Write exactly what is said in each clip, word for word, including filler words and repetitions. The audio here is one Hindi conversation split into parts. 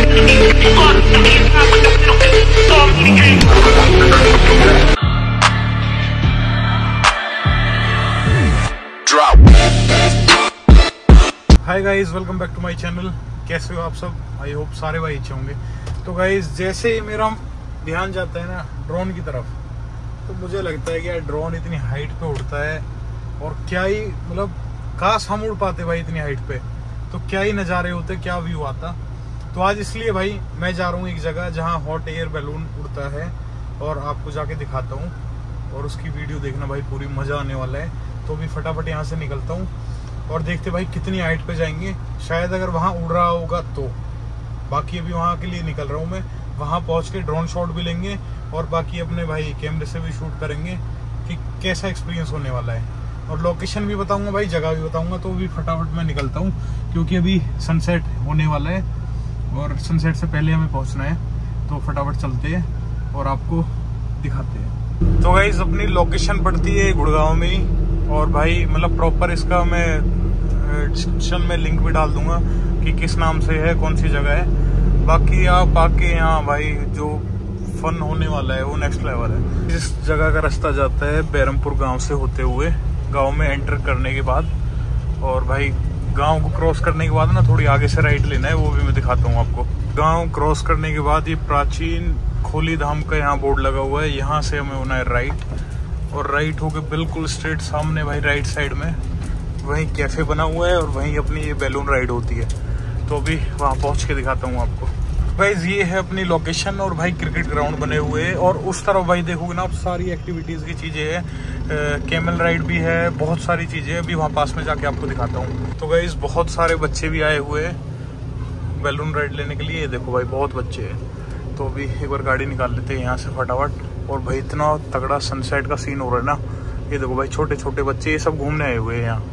Hi guys, welcome back to my channel. कैसे हो आप सब? आई होप सारे भाई अच्छे होंगे। तो गाइज, जैसे ही मेरा ध्यान जाता है ना ड्रोन की तरफ, तो मुझे लगता है कि यार ड्रोन इतनी हाइट पे उड़ता है और क्या ही मतलब काश हम उड़ पाते भाई इतनी हाइट पे, तो क्या ही नज़ारे होते, क्या व्यू आता। तो आज इसलिए भाई मैं जा रहा हूँ एक जगह जहाँ हॉट एयर बैलून उड़ता है और आपको जाके दिखाता हूँ और उसकी वीडियो देखना भाई, पूरी मज़ा आने वाला है। तो अभी फटाफट यहाँ से निकलता हूँ और देखते भाई कितनी हाइट पे जाएंगे। शायद अगर वहाँ उड़ रहा होगा तो, बाकी अभी वहाँ के लिए निकल रहा हूँ मैं। वहाँ पहुँच के ड्रोन शॉट भी लेंगे और बाकी अपने भाई कैमरे से भी शूट करेंगे कि कैसा एक्सपीरियंस होने वाला है, और लोकेशन भी बताऊँगा भाई, जगह भी बताऊँगा। तो भी फटाफट मैं निकलता हूँ क्योंकि अभी सनसेट होने वाला है और सनसेट से पहले हमें पहुँचना है। तो फटाफट चलते हैं और आपको दिखाते हैं। तो गाइस, अपनी लोकेशन पड़ती है गुड़गांव में ही, और भाई मतलब प्रॉपर इसका मैं डिस्क्रिप्शन में लिंक भी डाल दूंगा कि किस नाम से है, कौन सी जगह है। बाकी आप आके यहाँ भाई जो फन होने वाला है वो नेक्स्ट लेवल है। इस जगह का रास्ता जाता है बैरमपुर गांव से होते हुए गांव में एंटर करने के बाद, और भाई गांव को क्रॉस करने के बाद ना थोड़ी आगे से राइट लेना है, वो भी मैं दिखाता हूँ आपको। गांव क्रॉस करने के बाद ये प्राचीन खोली धाम का यहाँ बोर्ड लगा हुआ है, यहाँ से हमें होना है राइट, और राइट होके बिल्कुल स्ट्रेट सामने भाई राइट साइड में वहीं कैफे बना हुआ है और वहीं अपनी ये बैलून राइड होती है। तो अभी वहाँ पहुँच के दिखाता हूँ आपको। भाई ये है अपनी लोकेशन, और भाई क्रिकेट ग्राउंड बने हुए हैं, और उस तरफ भाई देखोगे ना आप सारी एक्टिविटीज़ की चीज़ें हैं, कैमल राइड भी है, बहुत सारी चीज़ें। अभी वहाँ पास में जाके आपको दिखाता हूँ। तो गाइस, बहुत सारे बच्चे भी आए हुए हैं बैलून राइड लेने के लिए। ये देखो भाई, बहुत बच्चे हैं। तो अभी एक बार गाड़ी निकाल लेते हैं यहाँ से फटाफट। और भाई इतना तगड़ा सनसेट का सीन हो रहा है ना, ये देखो भाई, छोटे छोटे बच्चे ये सब घूमने आए हुए हैं यहाँ।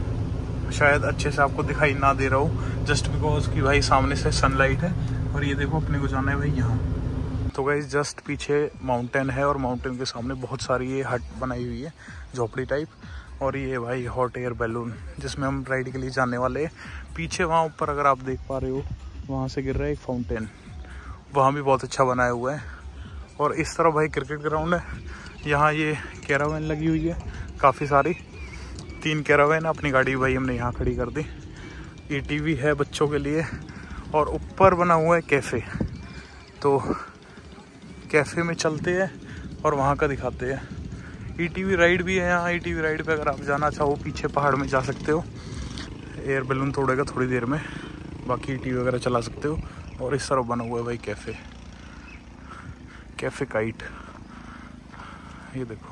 शायद अच्छे से आपको दिखाई ना दे रहा हो, जस्ट बिकॉज कि भाई सामने से सनलाइट है। और ये देखो, अपने को जाना है भाई यहाँ। तो गाइस, जस्ट पीछे माउंटेन है और माउंटेन के सामने बहुत सारी ये हट बनाई हुई है, झोपड़ी टाइप। और ये भाई हॉट एयर बैलून जिसमें हम राइड के लिए जाने वाले हैं। पीछे वहाँ ऊपर अगर आप देख पा रहे हो, वहाँ से गिर रहा है एक फाउंटेन, वहाँ भी बहुत अच्छा बनाया हुआ है। और इस तरफ भाई क्रिकेट ग्राउंड है। यहाँ ये कैरावैन लगी हुई है काफ़ी सारी, तीन कैरावैन। अपनी गाड़ी भाई हमने यहाँ खड़ी कर दी। ई टी वी है बच्चों के लिए, और ऊपर बना हुआ है कैफ़े। तो कैफ़े में चलते हैं और वहाँ का दिखाते हैं। ई टी वी राइड भी है यहाँ। ई टी वी राइड पे अगर आप जाना चाहो पीछे पहाड़ में जा सकते हो। एयर बैलून तोड़ेगा थोड़ी देर में, बाकी ई टी वी वगैरह चला सकते हो। और इस तरफ बना हुआ है भाई कैफ़े, कैफे काइट। ये देखो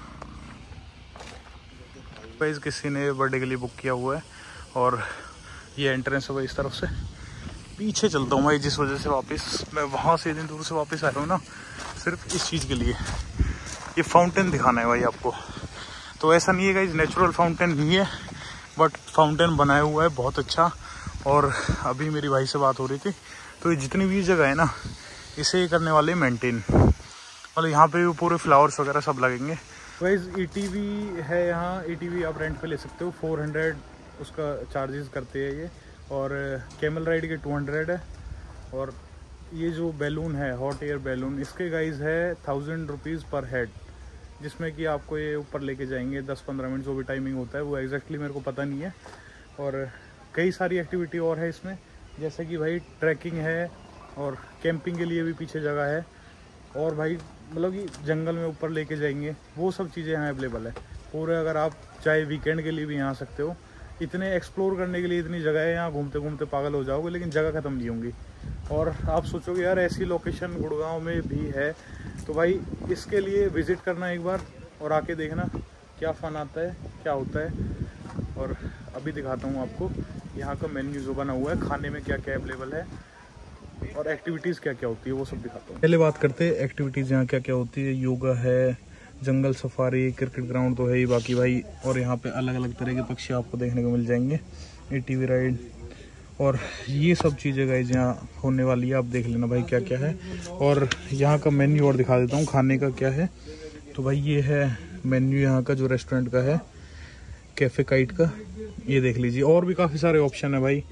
गाइस, किसी ने बर्थडे के लिए बुक किया हुआ है, और ये एंट्रेंस है भाई इस तरफ से। पीछे चलता हूँ भाई, जिस वजह से वापस मैं वहाँ से इतनी दूर से वापस आ रहा हूँ ना, सिर्फ इस चीज़ के लिए, ये फाउंटेन दिखाना है भाई आपको। तो ऐसा नहीं है गाइस, नेचुरल फाउंटेन नहीं है, बट फाउंटेन बनाया हुआ है बहुत अच्छा। और अभी मेरी भाई से बात हो रही थी, तो ये जितनी भी जगह है ना, इसे करने वाले मेंटेन, मतलब यहाँ पे भी पूरे फ्लावर्स वगैरह सब लगेंगे। वाइज ई टी वी है यहाँ। ई टी वी आप रेंट पे ले सकते हो, फोर हंड्रेड उसका चार्जेस करते हैं ये, और कैमल राइड के टू हंड्रेड है। और ये जो बैलून है हॉट एयर बैलून, इसके गाइज है थाउजेंड रुपीज़ पर हेड, जिसमें कि आपको ये ऊपर लेके जाएंगे दस पंद्रह मिनट, जो भी टाइमिंग होता है वो एग्जैक्टली मेरे को पता नहीं है। और कई सारी एक्टिविटी और है इसमें, जैसे कि भाई ट्रैकिंग है, और कैंपिंग के लिए भी पीछे जगह है, और भाई मतलब कि जंगल में ऊपर लेके जाएंगे, वो सब चीज़ें यहाँ अवेलेबल है पूरे। अगर आप चाहे वीकेंड के लिए भी यहाँ आ सकते हो। इतने एक्सप्लोर करने के लिए इतनी जगह है यहाँ, घूमते घूमते पागल हो जाओगे, लेकिन जगह ख़त्म नहीं होंगी। और आप सोचोगे यार ऐसी लोकेशन गुड़गांव में भी है, तो भाई इसके लिए विज़िट करना एक बार और आके देखना क्या फ़न आता है, क्या होता है। और अभी दिखाता हूँ आपको यहाँ का मेन्यू जो बना हुआ है, खाने में क्या क्या अवेलेबल है और एक्टिविटीज़ क्या क्या होती है, वो सब दिखाता हूँ। पहले बात करते हैं एक्टिविटीज़ यहाँ क्या क्या होती है। योगा है, जंगल सफारी, क्रिकेट ग्राउंड तो है ही बाकी भाई, और यहाँ पे अलग अलग तरह के पक्षी आपको देखने को मिल जाएंगे, ए टी वी राइड, और ये सब चीज़ें गाइस यहाँ होने वाली है। आप देख लेना भाई क्या क्या है। और यहाँ का मेन्यू और दिखा देता हूँ खाने का क्या है। तो भाई ये है मेन्यू यहाँ का जो रेस्टोरेंट का है, कैफे काइट का, ये देख लीजिए। और भी काफ़ी सारे ऑप्शन है भाई,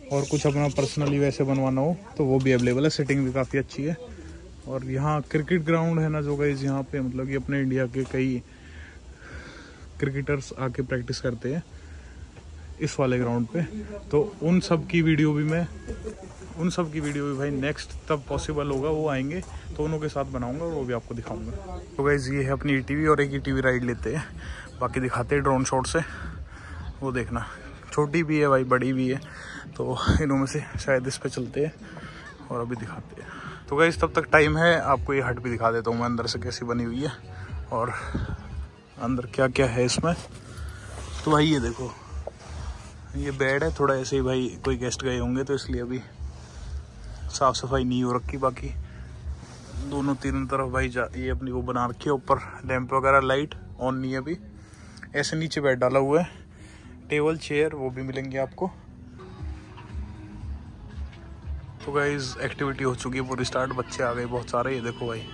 और कुछ अपना पर्सनली वैसे बनवाना हो तो वो भी अवेलेबल है। सेटिंग भी काफ़ी अच्छी है। और यहाँ क्रिकेट ग्राउंड है ना जो गाइस, यहाँ पे मतलब कि अपने इंडिया के कई क्रिकेटर्स आके प्रैक्टिस करते हैं इस वाले ग्राउंड पे। तो उन सब की वीडियो भी मैं उन सब की वीडियो भी भाई नेक्स्ट तब पॉसिबल होगा, वो आएंगे तो उन्हों के साथ बनाऊंगा और वो भी आपको दिखाऊंगा। तो गाइस ये है अपनी ईटीवी और एक ईटीवी राइड लेते हैं, बाकी दिखाते हैं ड्रोन शॉट से। वो देखना छोटी भी है भाई, बड़ी भी है, तो इनों में से शायद इस पे चलते हैं और अभी दिखाते हैं। तो गाइस तब तक टाइम है, आपको ये हट भी दिखा देता हूँ मैं अंदर से कैसी बनी हुई है और अंदर क्या क्या है इसमें। तो भाई ये देखो, ये बेड है, थोड़ा ऐसे ही भाई कोई गेस्ट गए होंगे तो इसलिए अभी साफ सफाई नहीं हो रखी। बाकी दोनों तीनों तरफ भाई जा ये अपनी वो बना रखी है, ऊपर लैंप वगैरह लाइट ऑन नहीं है अभी। ऐसे नीचे बेड डाला हुआ है, टेबल चेयर वो भी मिलेंगे आपको। तो गाइस एक्टिविटी हो चुकी है पूरी स्टार्ट, बच्चे आ गए बहुत सारे, ये देखो भाई।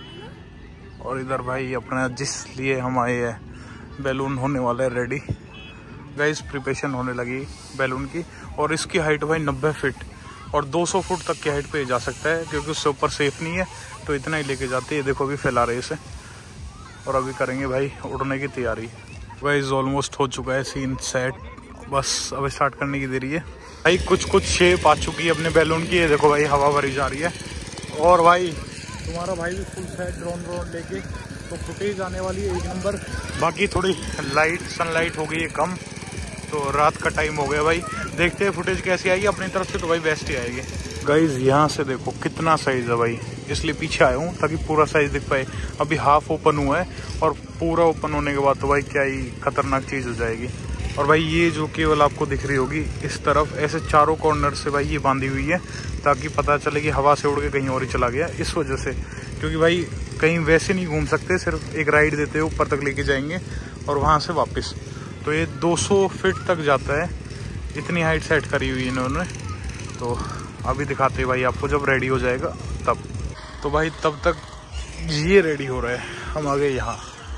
और इधर भाई अपना जिस लिए हम आए हैं बैलून होने वाला है रेडी गाइस, प्रिपरेशन होने लगी बैलून की। और इसकी हाइट भाई नब्बे फीट और दो सौ फुट तक की हाइट पे जा सकता है, क्योंकि उससे ऊपर सेफ नहीं है तो इतना ही लेके जाते हैं। देखो अभी फैला रहे इसे और अभी करेंगे भाई उड़ने की तैयारी। गाइस ऑलमोस्ट हो चुका है सीन सेट, बस अब स्टार्ट करने की देरी है भाई। कुछ कुछ शेप आ चुकी है अपने बैलून की, ये देखो भाई हवा भरी जा रही है। और भाई तुम्हारा भाई भी फुल सेट ड्रोन ड्रोन लेके, तो फुटेज आने वाली है एक नंबर। बाकी थोड़ी लाइट सनलाइट हो गई है कम, तो रात का टाइम हो गया भाई। देखते हैं फुटेज कैसी आएगी अपनी तरफ से, तो भाई बेस्ट ही आएगी। गाइज यहाँ से देखो कितना साइज है भाई, इसलिए पीछे आया हूँ ताकि पूरा साइज दिख पाए। अभी हाफ ओपन हुआ है और पूरा ओपन होने के बाद तो भाई क्या ही खतरनाक चीज़ हो जाएगी। और भाई ये जो केवल आपको दिख रही होगी इस तरफ, ऐसे चारों कॉर्नर से भाई ये बांधी हुई है ताकि पता चले कि हवा से उड़ के कहीं और ही चला गया। इस वजह से, क्योंकि भाई कहीं वैसे नहीं घूम सकते, सिर्फ एक राइड देते हैं, ऊपर तक लेके जाएंगे और वहाँ से वापस। तो ये दो सौ फीट तक जाता है, इतनी हाइट सेट करी हुई है इन्होंने। तो अभी दिखाते हैं भाई आपको जब रेडी हो जाएगा तब। तो भाई तब तक ये रेडी हो रहा है, हम आ गए यहाँ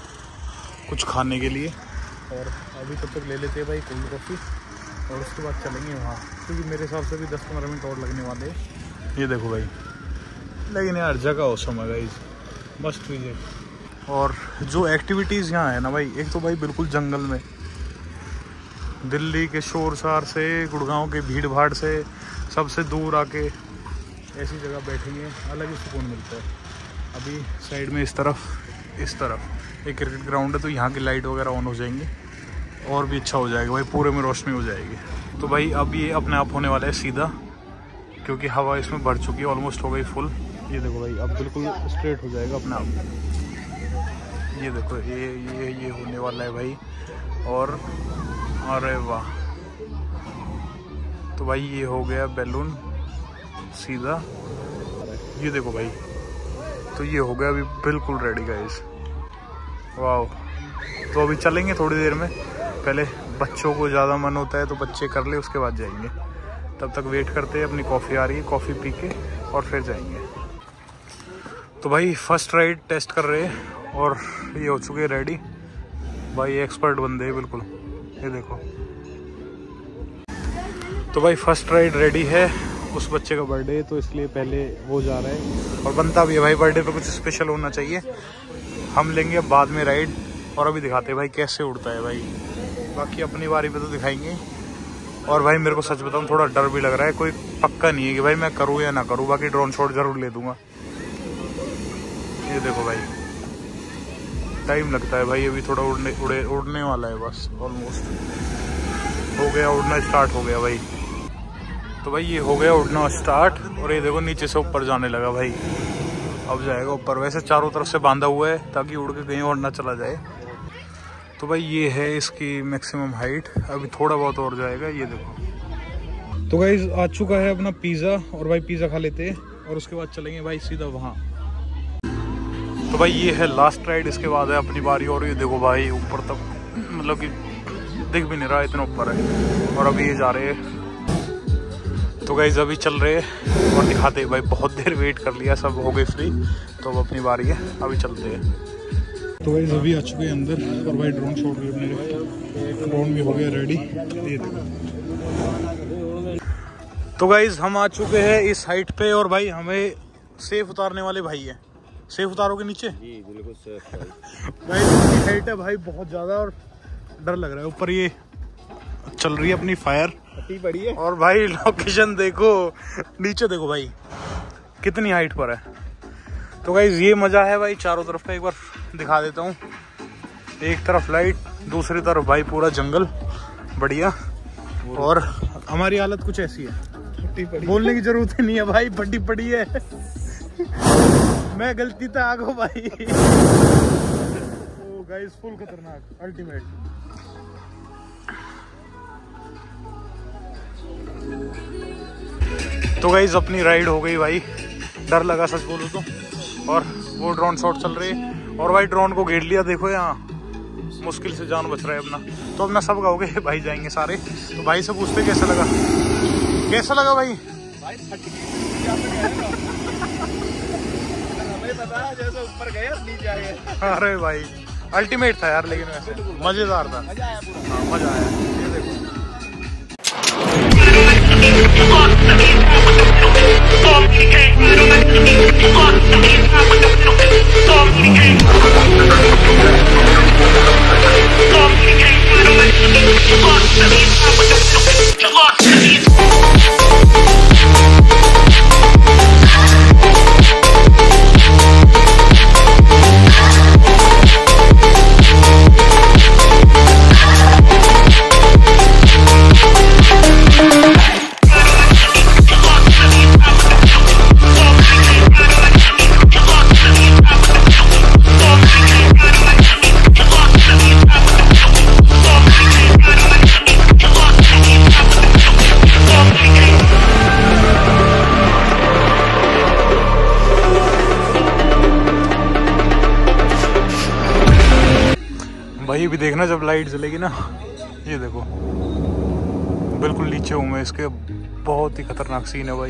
कुछ खाने के लिए। और अभी तब तक ले लेते हैं भाई कोल्ड कॉफ़ी और उसके बाद चलेंगे वहाँ, क्योंकि मेरे हिसाब से भी दस पंद्रह मिनट और लगने वाले हैं। ये देखो भाई, लेकिन यार जगह औसम है गाइस, मस्ट विजिट। और जो एक्टिविटीज़ यहाँ है ना भाई, एक तो भाई बिल्कुल जंगल में, दिल्ली के शोर शरार से, गुड़गांव के भीड़ भाड़ से, सबसे दूर आके ऐसी जगह बैठेंगे, अलग ही सुकून मिलता है। अभी साइड में इस तरफ इस तरफ एक क्रिकेट ग्राउंड है, तो यहाँ की लाइट वगैरह ऑन हो जाएंगी और भी अच्छा हो जाएगा भाई, पूरे में रोशनी हो जाएगी। तो भाई अब ये अपने आप होने वाला है सीधा, क्योंकि हवा इसमें भर चुकी है, ऑलमोस्ट हो गई फुल। ये देखो भाई अब बिल्कुल स्ट्रेट हो जाएगा अपने आप। ये देखो ये ये ये होने वाला है भाई। और अरे वाह, तो भाई ये हो गया बैलून सीधा। ये देखो भाई, तो ये हो गया अभी बिल्कुल रेडी गाइस। वाह, तो अभी चलेंगे थोड़ी देर में। पहले बच्चों को ज़्यादा मन होता है तो बच्चे कर ले, उसके बाद जाएंगे। तब तक वेट करते हैं, अपनी कॉफ़ी आ रही है, कॉफ़ी पी के और फिर जाएंगे। तो भाई फर्स्ट राइड टेस्ट कर रहे हैं और ये हो चुके रेडी भाई, एक्सपर्ट बंदे हैं बिल्कुल। ये देखो, तो भाई फर्स्ट राइड रेडी है। उस बच्चे का बर्थडे है तो इसलिए पहले वो जा रहा है, और बनता भी है भाई, बर्थडे पे कुछ स्पेशल होना चाहिए। हम लेंगे बाद में राइड, और अभी दिखाते हैं भाई कैसे उड़ता है भाई। बाकी अपनी बारी पे तो दिखाएंगे। और भाई मेरे को सच बताऊं थोड़ा डर भी लग रहा है, कोई पक्का नहीं है कि भाई मैं करूँ या ना करूँ। बाकी ड्रोन शॉट जरूर ले दूंगा। ये देखो भाई, टाइम लगता है भाई, अभी थोड़ा उड़ने उड़े उड़ने वाला है, बस ऑलमोस्ट हो गया, उड़ना स्टार्ट हो गया भाई। तो भाई ये हो गया उड़ना स्टार्ट, और ये देखो नीचे से ऊपर जाने लगा भाई, अब जाएगा ऊपर। वैसे चारों तरफ से बांधा हुआ है ताकि उड़ के कहीं और ना चला जाए। तो भाई ये है इसकी मैक्सिमम हाइट, अभी थोड़ा बहुत और जाएगा। ये देखो, तो गाइस आ चुका है अपना पिज़्ज़ा, और भाई पिज़्ज़ा खा लेते हैं और उसके बाद चलेंगे भाई सीधा वहाँ। तो भाई ये है लास्ट राइड, इसके बाद है अपनी बारी। और ये देखो भाई ऊपर तक, मतलब कि दिख भी नहीं रहा, इतना ऊपर है। और अभी ये जा रहे हैं, तो गाइस अभी चल रहे हैं और दिखाते हैं भाई। बहुत देर वेट कर लिया, सब हो गए फ्री, तो अब अपनी बारी है, अभी चलते हैं। तो गाइस अभी आ चुके हैं अंदर, और भाई ड्रोन शॉट भी अपने ड्रोन भी हो गया रेडी। ये देखो, तो गाइज हम आ चुके हैं इस हाइट पे और भाई हमें सेफ उतारने वाले भाई है। सेफ उतारोगे नीचे? जी बिल्कुल सेफ भाई। भाई हाइट है भाई बहुत ज्यादा और डर लग रहा है। ऊपर ये चल रही है अपनी फायर बड़ी है और भाई लोकेशन देखो, नीचे देखो भाई कितनी हाइट पर है। तो गाइज ये मजा है भाई चारों तरफ का, एक बार दिखा देता हूँ। एक तरफ लाइट, दूसरी तरफ भाई पूरा जंगल बढ़िया। और हमारी हालत कुछ ऐसी है, बोलने की जरूरत ही नहीं है भाई, बड़ी पड़ी है। मैं गलती तो आगो भाई। ओ गाइस फुल खतरनाक अल्टीमेट। तो गाइस अपनी राइड हो गई भाई, डर लगा सच बोलूं तो। और वो ड्रोन शॉट चल रही है और भाई ड्रोन को घेर लिया, देखो यहाँ मुश्किल से जान बच रहा है अपना। तो अपना सब गाओगे भाई जाएंगे सारे। तो भाई से पूछते कैसा लगा, कैसा लगा भाई? भाई हमें पता है जैसे ऊपर गए नीचे आ गए। अरे भाई अल्टीमेट था यार, लेकिन वैसे मजेदार था, मजा आया पूरा। हाँ मजा आया। ये देखो भाई भी देखना जब लाइट जलेगी ना, ये देखो बिल्कुल नीचे हूँ मैं इसके, बहुत ही खतरनाक सीन है भाई।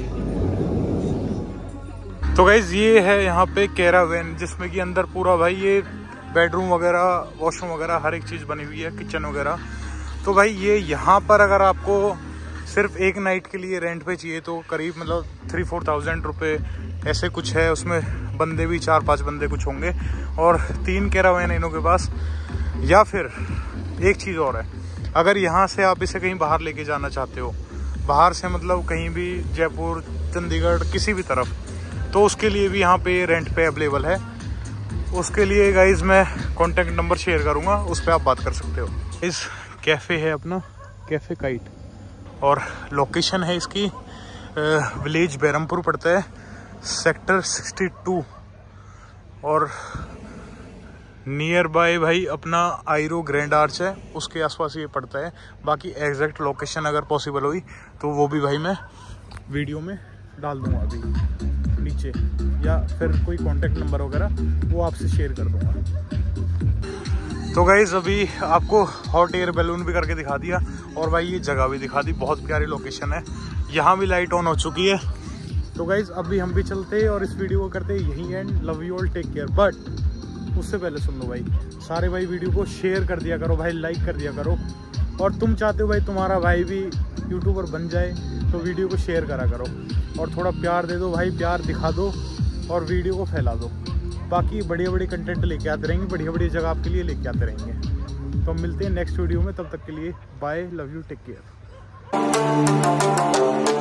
तो गाइज ये है यहाँ पे कैरावैन, जिसमें कि अंदर पूरा भाई ये बेडरूम वगैरह, वॉशरूम वगैरह हर एक चीज़ बनी हुई है, किचन वगैरह। तो भाई ये यहाँ पर अगर आपको सिर्फ एक नाइट के लिए रेंट पे चाहिए तो करीब मतलब थ्री फोर थाउजेंड रुपये ऐसे कुछ है। उसमें बंदे भी चार पाँच बंदे कुछ होंगे और तीन कैरावैन इनों के पास। या फिर एक चीज़ और है, अगर यहाँ से आप इसे कहीं बाहर लेके जाना चाहते हो, बाहर से मतलब कहीं भी जयपुर, चंडीगढ़, किसी भी तरफ, तो उसके लिए भी यहाँ पे रेंट पे अवेलेबल है। उसके लिए गाइज मैं कॉन्टेक्ट नंबर शेयर करूँगा, उस पर आप बात कर सकते हो। इस कैफ़े है अपना कैफ़े काइट और लोकेशन है इसकी विलेज बैरमपुर पड़ता है, सेक्टर सिक्सटी टू। और नियर बाय भाई अपना आयरो ग्रैंड आर्च है, उसके आसपास ये पड़ता है। बाकी एग्जैक्ट लोकेशन अगर पॉसिबल हुई तो वो भी भाई मैं वीडियो में डाल दूंगा अभी नीचे, या फिर कोई कांटेक्ट नंबर वगैरह वो आपसे शेयर कर दूंगा। तो गाइज अभी आपको हॉट एयर बैलून भी करके दिखा दिया और भाई ये जगह भी दिखा दी, बहुत प्यारी लोकेशन है। यहाँ भी लाइट ऑन हो चुकी है। तो गाइज अभी हम भी चलते हैं और इस वीडियो को करते हैं यहीं end. Love you all, take care. But उससे पहले सुन लो भाई, सारे भाई वीडियो को शेयर कर दिया करो भाई, लाइक कर दिया करो। और तुम चाहते हो भाई तुम्हारा भाई भी यूट्यूबर बन जाए तो वीडियो को शेयर करा करो और थोड़ा प्यार दे दो भाई, प्यार दिखा दो और वीडियो को फैला दो। बाकी बढ़िया बढ़िया कंटेंट लेके आते रहेंगे, बढ़िया बढ़िया जगह आपके लिए लेके आते रहेंगे। तो हम मिलते हैं नेक्स्ट वीडियो में, तब तक के लिए bye, love you, take care.